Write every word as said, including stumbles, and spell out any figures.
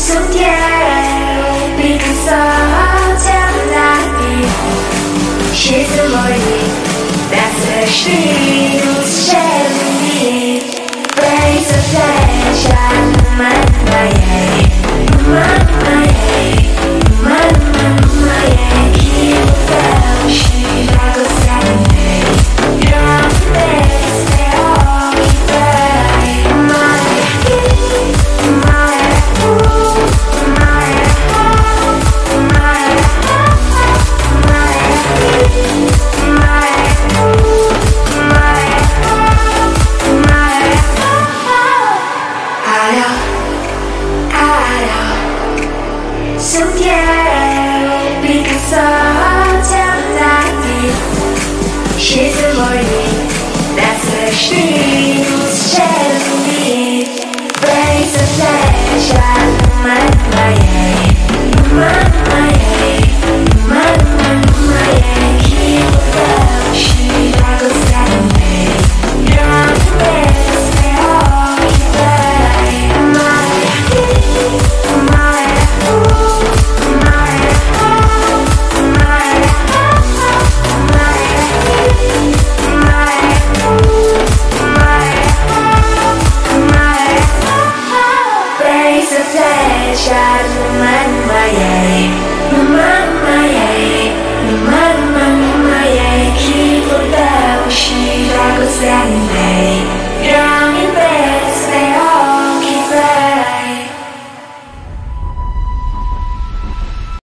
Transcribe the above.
Sunt eu, Picasso, ți-am dat timp și să mori, dar să știi, nu-ți cer nimic. Vrei să pleci, dar nu mai, nu mai ei, nu mai, nu mai ei, nu mai, nu mai, nu mai ei. Chipul tău și dragostea din tei, eu am vezi pe ochii tăi. Mai mai mai mai sunt eu, Picasso, ți-am dat timp și să mori, dar să știi, nu-ți cer nimic. Vrei să pleci, dar nu mai, nu mai ei, nu mai, nu mai ei.